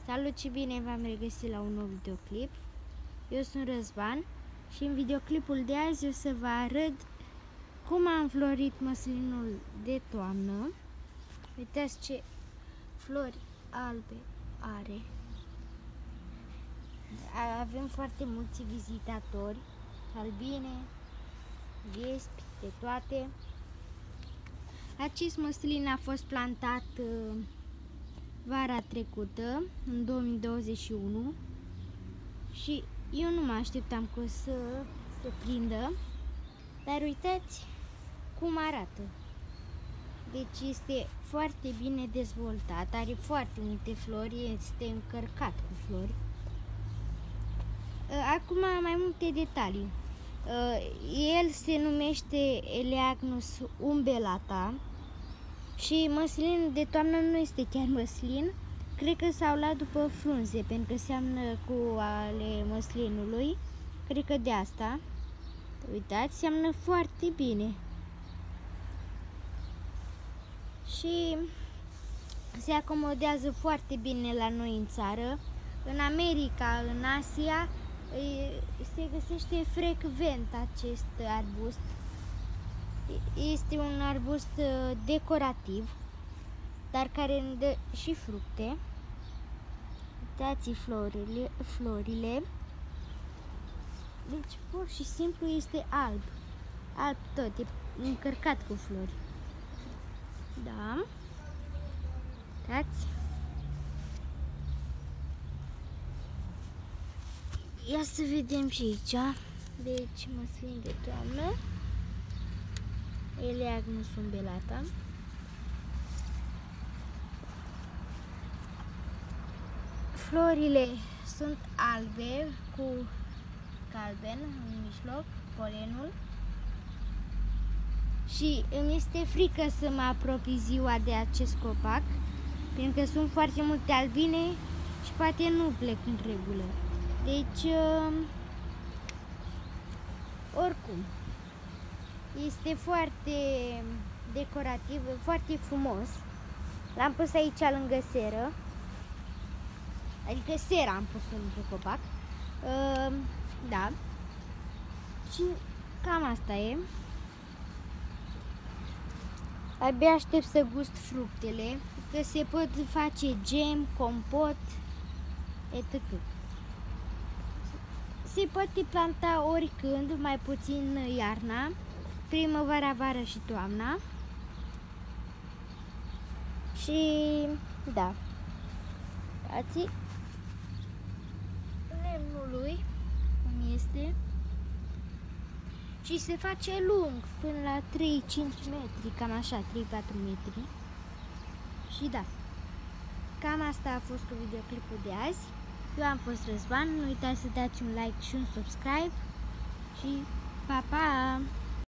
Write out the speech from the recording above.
Salut și bine v-am regăsit la un nou videoclip. Eu sunt Răzvan și în videoclipul de azi o să vă arăt cum a înflorit măslinul de toamnă. Uitați ce flori albe are. Avem foarte mulți vizitatori, albine, viespi, de toate. Acest măslin a fost plantat vara trecută, în 2021, și eu nu mă așteptam că o să se prindă, dar uitați cum arată. Deci este foarte bine dezvoltat, are foarte multe flori, este încărcat cu flori. Acum mai multe detalii. El se numește Elaeagnus umbellata și măslinul de toamnă nu este chiar măslin. Cred că s-au luat după frunze, pentru că seamănă cu ale măslinului. Cred că de asta. Uitați, seamănă foarte bine. Și se acomodează foarte bine la noi în țară. În America, în Asia, se găsește frecvent acest arbust. Este un arbust decorativ, dar care îmi dă și fructe. Uitați florile. Deci pur și simplu este alb. Alb tot, e încărcat cu flori. Da. Uitați. Ia să vedem și aici. Deci măslin de toamnă, Elaeagnus umbellata. Florile sunt albe cu galben în mijloc, polenul. Și îmi este frică să mă apropii ziua de acest copac, pentru că sunt foarte multe albine și poate nu plec în regulă. Deci, oricum, este foarte decorativ, foarte frumos. L-am pus aici lângă seră, adică sera am pus lângă copac. Da. Și cam asta e. Abia aștept să gust fructele, că se pot face gem, compot, etc. Se poate planta oricând, mai puțin iarna, primăvara, vara și toamna. Și da, uitați lemnul lui cum este. Și se face lung, până la 3-5 metri, cam așa, 3-4 metri. Și da, cam asta a fost cu videoclipul de azi. Eu am fost Răzvan, nu uitați să dați un like și un subscribe și pa, pa!